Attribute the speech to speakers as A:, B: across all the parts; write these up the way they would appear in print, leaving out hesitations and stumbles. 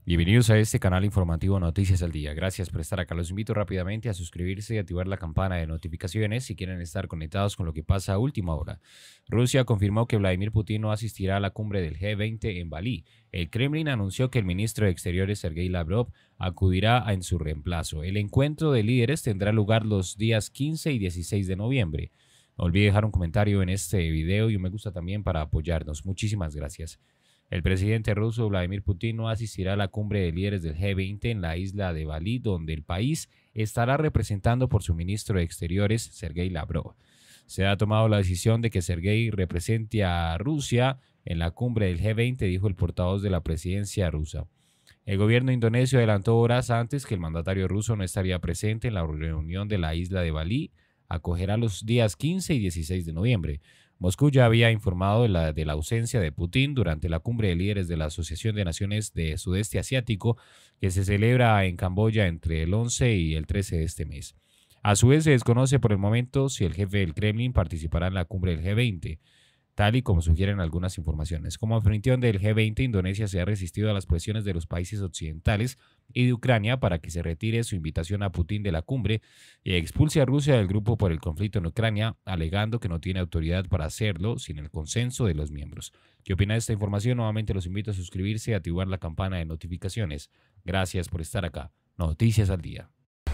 A: Bienvenidos a este canal informativo Noticias al Día. Gracias por estar acá. Los invito rápidamente a suscribirse y activar la campana de notificaciones si quieren estar conectados con lo que pasa a última hora. Rusia confirmó que Vladimir Putin no asistirá a la cumbre del G20 en Bali. El Kremlin anunció que el ministro de Exteriores Sergei Lavrov acudirá en su reemplazo. El encuentro de líderes tendrá lugar los días 15 y 16 de noviembre. No olvide dejar un comentario en este video y un me gusta también para apoyarnos. Muchísimas gracias. El presidente ruso Vladimir Putin no asistirá a la cumbre de líderes del G20 en la isla de Bali, donde el país estará representando por su ministro de Exteriores, Sergei Lavrov. Se ha tomado la decisión de que Sergei represente a Rusia en la cumbre del G20, dijo el portavoz de la presidencia rusa. El gobierno indonesio adelantó horas antes que el mandatario ruso no estaría presente en la reunión de la isla de Bali. Acogerá los días 15 y 16 de noviembre. Moscú ya había informado de la ausencia de Putin durante la cumbre de líderes de la Asociación de Naciones de Sudeste Asiático, que se celebra en Camboya entre el 11 y el 13 de este mes. A su vez, se desconoce por el momento si el jefe del Kremlin participará en la cumbre del G20, tal y como sugieren algunas informaciones. Como anfitrión del G20, Indonesia se ha resistido a las presiones de los países occidentales y de Ucrania para que se retire su invitación a Putin de la cumbre y expulse a Rusia del grupo por el conflicto en Ucrania, alegando que no tiene autoridad para hacerlo sin el consenso de los miembros. ¿Qué opina de esta información? Nuevamente los invito a suscribirse y activar la campana de notificaciones. Gracias por estar acá. Noticias al Día.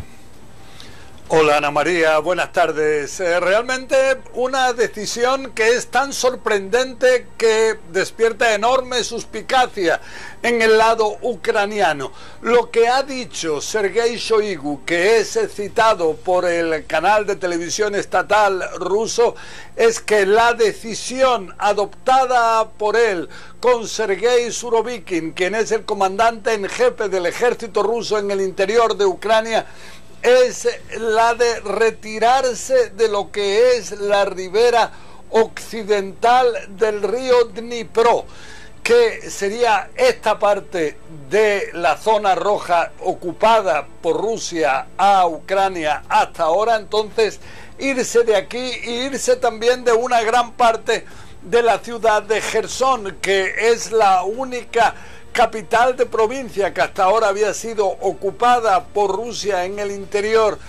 B: Hola Ana María, buenas tardes. Realmente una decisión que es tan sorprendente que despierta enorme suspicacia en el lado ucraniano. Lo que ha dicho Sergei Shoigu, que es citado por el canal de televisión estatal ruso, es que la decisión adoptada por él con Sergei Surovikin, quien es el comandante en jefe del ejército ruso en el interior de Ucrania, es la de retirarse de lo que es la ribera occidental del río Dnipro, que sería esta parte de la zona roja ocupada por Rusia a Ucrania hasta ahora. Entonces, irse de aquí e irse también de una gran parte de la ciudad de Jersón, que es la única capital de provincia que hasta ahora había sido ocupada por Rusia en el interior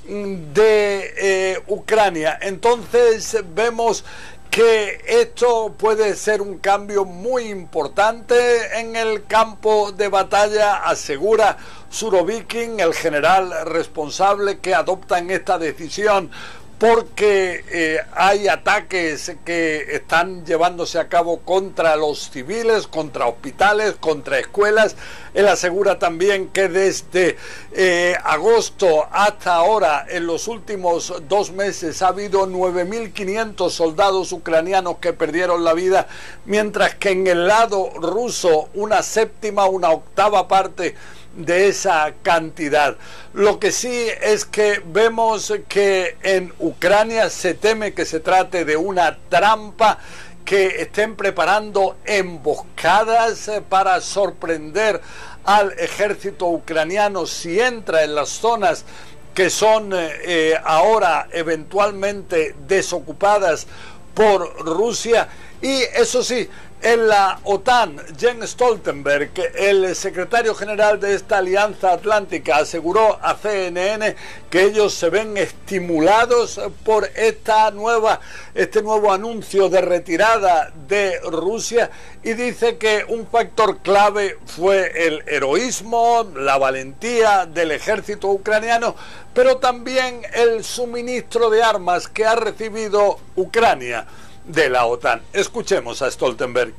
B: de Ucrania. Entonces vemos que esto puede ser un cambio muy importante en el campo de batalla, asegura Surovikin, el general responsable, que adoptan esta decisión porque hay ataques que están llevándose a cabo contra los civiles, contra hospitales, contra escuelas. Él asegura también que desde agosto hasta ahora, en los últimos 2 meses, ha habido 9.500 soldados ucranianos que perdieron la vida, mientras que en el lado ruso una séptima, una octava parte de esa cantidad. Lo que sí es que vemos que en Ucrania se teme que se trate de una trampa, que estén preparando emboscadas para sorprender al ejército ucraniano si entra en las zonas que son ahora eventualmente desocupadas por Rusia. Y eso sí, en la OTAN, Jens Stoltenberg, el secretario general de esta alianza atlántica, aseguró a CNN que ellos se ven estimulados por este nuevo anuncio de retirada de Rusia, y dice que un factor clave fue el heroísmo, la valentía del ejército ucraniano, pero también el suministro de armas que ha recibido Ucrania de la OTAN. Escuchemos a Stoltenberg.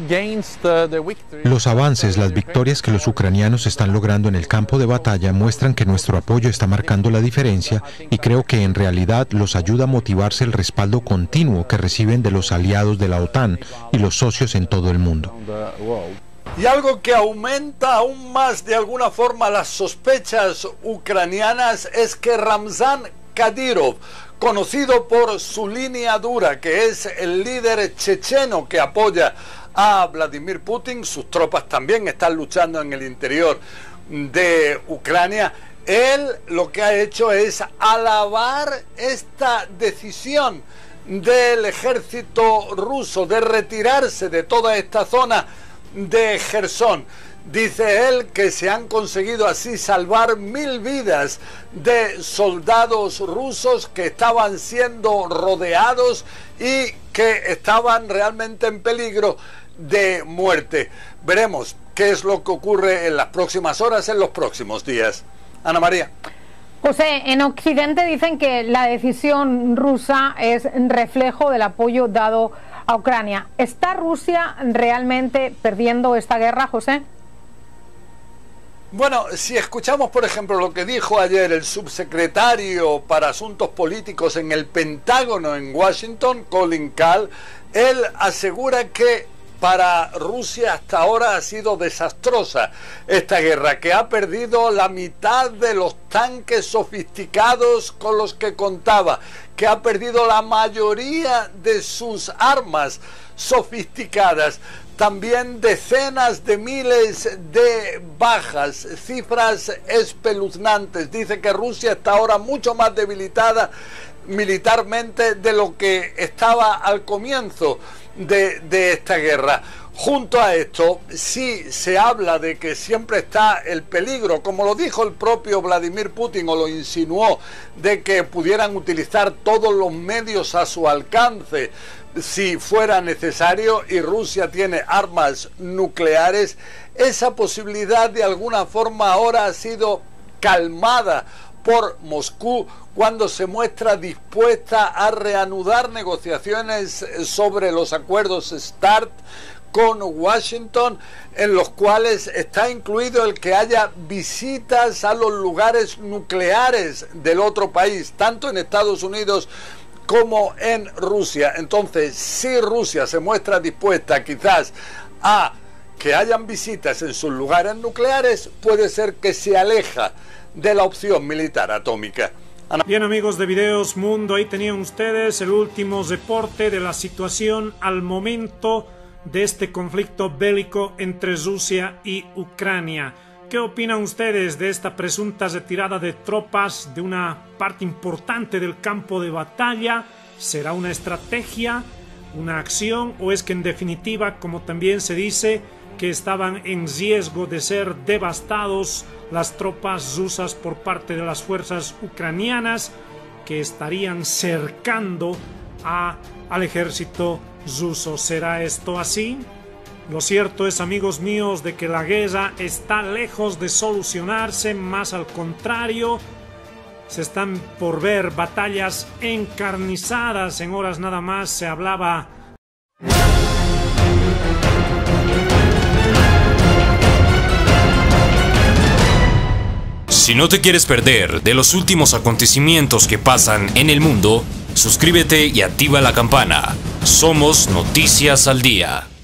C: Los avances, las victorias que los ucranianos están logrando en el campo de batalla muestran que nuestro apoyo está marcando la diferencia, y creo que en realidad los ayuda a motivarse el respaldo continuo que reciben de los aliados de la OTAN y los socios en todo el mundo.
B: Y algo que aumenta aún más de alguna forma las sospechas ucranianas es que Ramzan Kadyrov, conocido por su línea dura, que es el líder checheno que apoya a Vladimir Putin, sus tropas también están luchando en el interior de Ucrania. Él lo que ha hecho es alabar esta decisión del ejército ruso de retirarse de toda esta zona de Jersón. Dice él que se han conseguido así salvar 1000 vidas de soldados rusos que estaban siendo rodeados y que estaban realmente en peligro de muerte. Veremos qué es lo que ocurre en las próximas horas, en los próximos días. Ana María.
D: José, en Occidente dicen que la decisión rusa es reflejo del apoyo dado a Ucrania. ¿Está Rusia realmente perdiendo esta guerra, José?
B: Bueno, si escuchamos, por ejemplo, lo que dijo ayer el subsecretario para Asuntos Políticos en el Pentágono en Washington, Colin Kahl, él asegura que para Rusia hasta ahora ha sido desastrosa esta guerra, que ha perdido la mitad de los tanques sofisticados con los que contaba, que ha perdido la mayoría de sus armas sofisticadas, también decenas de miles de bajas, cifras espeluznantes. Dice que Rusia está ahora mucho más debilitada militarmente de lo que estaba al comienzo de esta guerra. Junto a esto, sí se habla de que siempre está el peligro, como lo dijo el propio Vladimir Putin, o lo insinuó, de que pudieran utilizar todos los medios a su alcance si fuera necesario, y Rusia tiene armas nucleares. Esa posibilidad de alguna forma ahora ha sido calmada por Moscú cuando se muestra dispuesta a reanudar negociaciones sobre los acuerdos START con Washington, en los cuales está incluido el que haya visitas a los lugares nucleares del otro país, tanto en Estados Unidos como en Rusia. Entonces, si Rusia se muestra dispuesta quizás a que hayan visitas en sus lugares nucleares, puede ser que se aleja de la opción militar atómica.
E: Bien, amigos de Videos Mundo, ahí tenían ustedes el último reporte de la situación al momento de este conflicto bélico entre Rusia y Ucrania. ¿Qué opinan ustedes de esta presunta retirada de tropas de una parte importante del campo de batalla? ¿Será una estrategia, una acción, o es que en definitiva, como también se dice, que estaban en riesgo de ser devastados las tropas rusas por parte de las fuerzas ucranianas, que estarían cercando al ejército ruso? ¿Será esto así? Lo cierto es, amigos míos, de que la guerra está lejos de solucionarse, más al contrario, se están por ver batallas encarnizadas. En horas nada más se hablaba.
A: Si no te quieres perder de los últimos acontecimientos que pasan en el mundo, suscríbete y activa la campana. Somos Noticias al Día.